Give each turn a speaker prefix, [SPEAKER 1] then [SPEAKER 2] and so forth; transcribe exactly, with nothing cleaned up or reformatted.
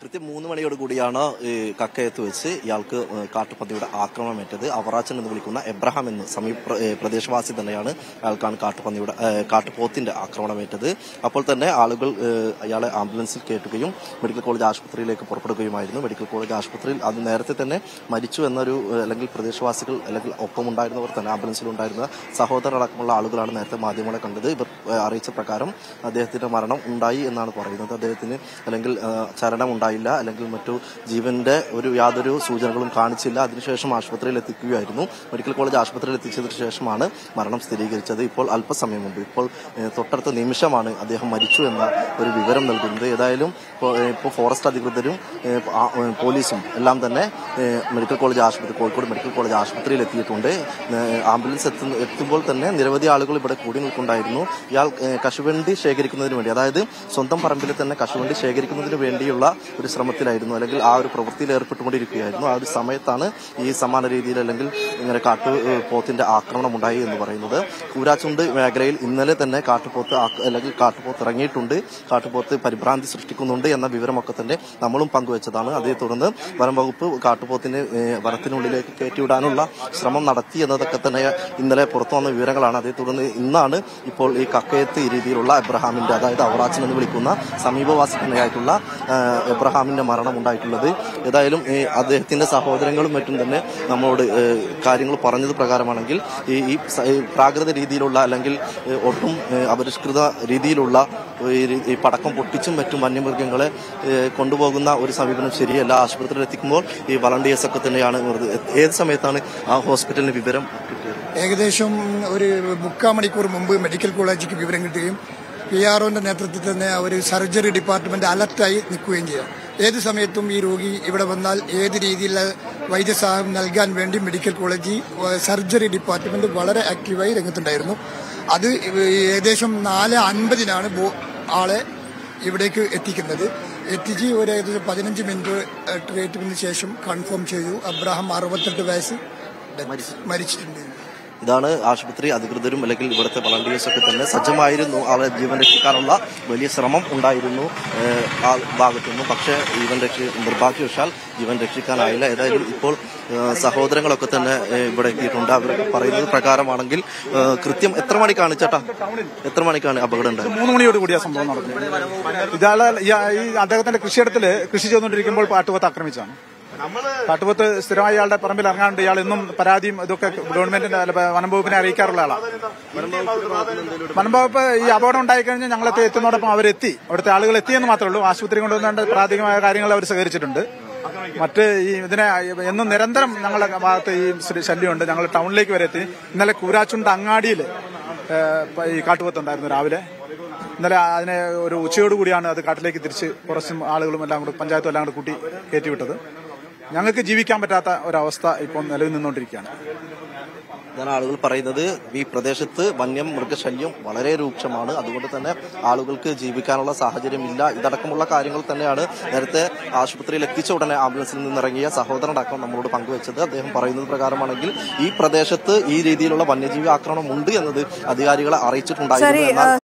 [SPEAKER 1] കൃത്യം മൂന്ന് മണിയോട് കൂടിയാണ് കക്കയത്ത് വെച്ച് ഇയാൾക്ക് കാട്ടുപന്നിയുടെ ആക്രമണമേറ്റത്. അവറാച്ചൻ എന്ന് വിളിക്കുന്ന എബ്രഹാം എന്ന് സമീപ പ്രദേശവാസി തന്നെയാണ് അയാൾക്കാണ് കാട്ടുപന്നിയുടെ കാട്ടുപോത്തിന്റെ ആക്രമണമേറ്റത്. അപ്പോൾ തന്നെ ആളുകൾ അയാളെ ആംബുലൻസിൽ കയറ്റുകയും മെഡിക്കൽ കോളേജ് ആശുപത്രിയിലേക്ക് പുറപ്പെടുകയുമായിരുന്നു. മെഡിക്കൽ കോളേജ് ആശുപത്രിയിൽ അത് നേരത്തെ തന്നെ മരിച്ചു എന്നൊരു അല്ലെങ്കിൽ പ്രദേശവാസികൾ അല്ലെങ്കിൽ ഒപ്പമുണ്ടായിരുന്നവർ തന്നെ ആംബുലൻസിലുണ്ടായിരുന്ന സഹോദരടക്കമുള്ള ആളുകളാണ് നേരത്തെ മാധ്യമങ്ങളെ കണ്ടത്. ഇവർ അറിയിച്ച പ്രകാരം അദ്ദേഹത്തിന്റെ മരണം ഉണ്ടായി എന്നാണ് പറയുന്നത്. അദ്ദേഹത്തിന് അല്ലെങ്കിൽ ചരണം ഉണ്ടായില്ല, അല്ലെങ്കിൽ മറ്റു ജീവന്റെ ഒരു യാതൊരു സൂചനകളും കാണിച്ചില്ല. അതിനുശേഷം ആശുപത്രിയിൽ എത്തിക്കുകയായിരുന്നു. മെഡിക്കൽ കോളേജ് ആശുപത്രിയിൽ എത്തിച്ചതിന് ശേഷമാണ് മരണം സ്ഥിരീകരിച്ചത്. ഇപ്പോൾ അല്പസമയം മുമ്പ് ഇപ്പോൾ തൊട്ടടുത്ത നിമിഷമാണ് അദ്ദേഹം മരിച്ചു എന്ന ഒരു വിവരം നൽകുന്നത്. ഏതായാലും ഇപ്പോൾ ഫോറസ്റ്റ് അധികൃതരും പോലീസും എല്ലാം തന്നെ മെഡിക്കൽ കോളേജ് ആശുപത്രി കോഴിക്കോട് മെഡിക്കൽ കോളേജ് ആശുപത്രിയിൽ എത്തിയിട്ടുണ്ട്. ആംബുലൻസ് എത്തുന്ന എത്തുമ്പോൾ തന്നെ നിരവധി ആളുകൾ ഇവിടെ കൂടി നിൽക്കുന്നുണ്ടായിരുന്നു. ഇയാൾ കശുവണ്ടി ശേഖരിക്കുന്നതിന് വേണ്ടി, അതായത് സ്വന്തം പറമ്പിൽ തന്നെ കശുവണ്ടി ശേഖരിക്കുന്നതിന് വേണ്ടിയുള്ള ഒരു ശ്രമത്തിലായിരുന്നു, അല്ലെങ്കിൽ ആ ഒരു പ്രവൃത്തിയിൽ ഏർപ്പെട്ടുകൊണ്ടിരിക്കുകയായിരുന്നു. ആ ഒരു സമയത്താണ് ഈ സമാന രീതിയിൽ അല്ലെങ്കിൽ ഇങ്ങനെ കാട്ടുപോത്തിന്റെ ആക്രമണം ഉണ്ടായി എന്ന് പറയുന്നത്. കൂരാച്ചുണ്ട് മേഖലയിൽ ഇന്നലെ തന്നെ കാട്ടുപോത്ത് അല്ലെങ്കിൽ കാട്ടുപോത്ത് ഇറങ്ങിയിട്ടുണ്ട്. കാട്ടുപോത്ത് പരിഭ്രാന്തി സൃഷ്ടിക്കുന്നുണ്ട് എന്ന വിവരമൊക്കെ തന്നെ നമ്മളും പങ്കുവച്ചതാണ്. അതേ തുടർന്ന് വനം വകുപ്പ് കാട്ടുപോത്തിന് വനത്തിനുള്ളിലേക്ക് കയറ്റിവിടാനുള്ള ശ്രമം നടത്തി എന്നതൊക്കെ തന്നെ ഇന്നലെ പുറത്തു വന്ന വിവരങ്ങളാണ്. അതേ തുടർന്ന് ഇന്നാണ് ഇപ്പോൾ ഈ കക്കയത്ത് ഈ രീതിയിലുള്ള എബ്രഹാമിന്റെ, അതായത് അവറാച്ചൻ എന്ന് വിളിക്കുന്ന സമീപവാസി തന്നെയായിട്ടുള്ള എബ്രഹാമിന്റെ മരണം ഉണ്ടായിട്ടുള്ളത്. ഏതായാലും അദ്ദേഹത്തിന്റെ സഹോദരങ്ങളും മറ്റും തന്നെ നമ്മളോട് കാര്യങ്ങൾ പറഞ്ഞത് പ്രകാരമാണെങ്കിൽ ഈ പ്രാകൃത രീതിയിലുള്ള അല്ലെങ്കിൽ ഒട്ടും അപരിഷ്കൃത രീതിയിലുള്ള ഈ പടക്കം പൊട്ടിച്ചും മറ്റും വന്യമൃഗങ്ങളെ കൊണ്ടുപോകുന്ന ഒരു സമീപനം ശരിയല്ല. ആശുപത്രിയിൽ എത്തിക്കുമ്പോൾ ഈ വളണ്ടിയേഴ്സ് ഒക്കെ തന്നെയാണ്. ഏത് സമയത്താണ് ആ ഹോസ്പിറ്റലിന് വിവരം കിട്ടിയത്?
[SPEAKER 2] ഏകദേശം ഒരു മുക്കാൽ മണിക്കൂർ മുമ്പ് മെഡിക്കൽ കോളേജിലേക്ക് വിവരം കിട്ടുകയും പി ആർ ഒന്റെ നേതൃത്വത്തിൽ തന്നെ ഒരു സർജറി ഡിപ്പാർട്ട്മെന്റ് അലർട്ടായി നിൽക്കുകയും ചെയ്യാം. ഏത് സമയത്തും ഈ രോഗി ഇവിടെ വന്നാൽ ഏത് രീതിയിലുള്ള വൈദ്യസഹായം നൽകാൻ വേണ്ടി മെഡിക്കൽ കോളേജ് സർജറി ഡിപ്പാർട്ട്മെന്റ് വളരെ ആക്റ്റീവായി രംഗത്തുണ്ടായിരുന്നു. അത് ഏകദേശം നാല് അൻപതിനാണ് ആളെ ഇവിടേക്ക് എത്തിക്കുന്നത്. എത്തിച്ച് ഒരു ഏകദേശം പതിനഞ്ച് മിനിറ്റ് ട്രീറ്റ്മെന്റിന് ശേഷം കൺഫേം ചെയ്തു അബ്രഹാം അറുപത്തെട്ട് വയസ്സ് മരിച്ചിട്ടുണ്ട്.
[SPEAKER 1] ഇതാണ് ആശുപത്രി അധികൃതരും അല്ലെങ്കിൽ ഇവിടുത്തെ വളണ്ടിയേഴ്സ് ഒക്കെ തന്നെ സജ്ജമായിരുന്നു. അവരെ ജീവൻ രക്ഷിക്കാനുള്ള വലിയ ശ്രമം ഉണ്ടായിരുന്നു ആ ഭാഗത്തുനിന്ന്. പക്ഷേ ജീവൻ രക്ഷ നിർഭാഗ്യവശാൽ ജീവൻ രക്ഷിക്കാനായില്ല. ഏതായാലും ഇപ്പോൾ സഹോദരങ്ങളൊക്കെ തന്നെ ഇവിടെ എത്തിയിട്ടുണ്ട്. അവർ പറയുന്നത് പ്രകാരമാണെങ്കിൽ കൃത്യം എത്ര മണിക്കാണ് ചേട്ടാ എത്ര മണിക്കാണ് അപകടം ഉണ്ടായത്?
[SPEAKER 3] മൂന്ന് മണിയോട് കൂടിയ സംഭവം നടക്കുന്നത്. ഇയാളെ ഈ അദ്ദേഹത്തിന്റെ കൃഷിയിടത്തില് കൃഷി ചെയ്തുകൊണ്ടിരിക്കുമ്പോൾ കാട്ടുപോത്ത് ആക്രമിച്ചാണ്. കാട്ടുപോത്ത് സ്ഥിരമായി ഇയാളുടെ പറമ്പിൽ ഇറങ്ങാണ്ട് ഇയാൾ എന്നും പരാതിയും ഇതൊക്കെ ഗവൺമെന്റിന്റെ വനം വകുപ്പിനെ അറിയിക്കാറുള്ള ആളാണ്. വനം വകുപ്പ് ഈ അപകടം ഉണ്ടായിക്കഴിഞ്ഞാൽ ഞങ്ങളെത്തി എത്തുന്നതോടൊപ്പം അവരെത്തി, അവിടുത്തെ ആളുകൾ എത്തിയെന്ന് മാത്രമേ ഉള്ളൂ. ആശുപത്രി കൊണ്ടുവന്നേണ്ട പ്രാഥമികമായ കാര്യങ്ങൾ അവർ സഹകരിച്ചിട്ടുണ്ട്. മറ്റ് ഈ ഇതിനെ എന്നും നിരന്തരം ഞങ്ങളുടെ ഭാഗത്ത് ഈ ശല്യമുണ്ട്. ഞങ്ങൾ ടൗണിലേക്ക് വരെ എത്തി. ഇന്നലെ കൂരാച്ചുണ്ട് അങ്ങാടിയിൽ ഈ കാട്ടുപോത്ത് ഉണ്ടായിരുന്നു രാവിലെ. ഇന്നലെ അതിനെ ഒരു ഉച്ചയോടുകൂടിയാണ് അത് കാട്ടിലേക്ക് തിരിച്ച് കുറച്ചും ആളുകളും എല്ലാം കൂടി പഞ്ചായത്തും എല്ലാം കൂടി കൂട്ടി കയറ്റിവിട്ടത്. ഞങ്ങൾക്ക് ജീവിക്കാൻ പറ്റാത്ത ഒരവസ്ഥ ഇപ്പോൾ നിലവിൽ നിന്നുകൊണ്ടിരിക്കുകയാണ്.
[SPEAKER 1] ഇതാണ് ആളുകൾ പറയുന്നത്. ഈ പ്രദേശത്ത് വന്യമൃഗശല്യം വളരെ രൂക്ഷമാണ്. അതുകൊണ്ട് തന്നെ ആളുകൾക്ക് ജീവിക്കാനുള്ള സാഹചര്യമില്ല. ഇതടക്കമുള്ള കാര്യങ്ങൾ തന്നെയാണ് നേരത്തെ ആശുപത്രിയിൽ എത്തിച്ച ഉടനെ ആംബുലൻസിൽ നിന്നിറങ്ങിയ സഹോദരനടക്കം നമ്മളോട് പങ്കുവച്ചത്. അദ്ദേഹം പറയുന്നത് പ്രകാരമാണെങ്കിൽ ഈ പ്രദേശത്ത് ഈ രീതിയിലുള്ള വന്യജീവി ആക്രമണം ഉണ്ട് എന്നത് അധികാരികളെ അറിയിച്ചിട്ടുണ്ടായിരുന്നു.